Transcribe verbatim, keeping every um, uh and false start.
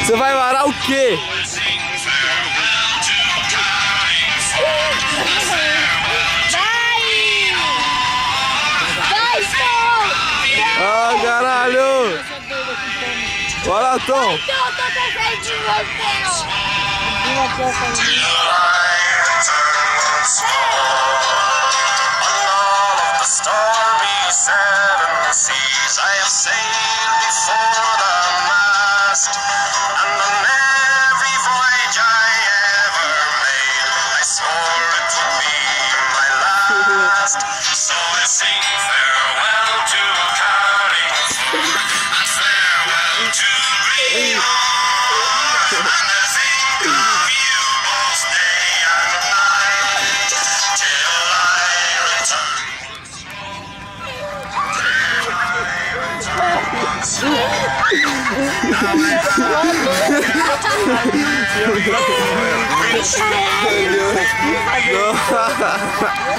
Você vai varar o quê? Vai, Tom! Ah, caralho! Bora, Tom! Então eu tô perfeito de você! Não.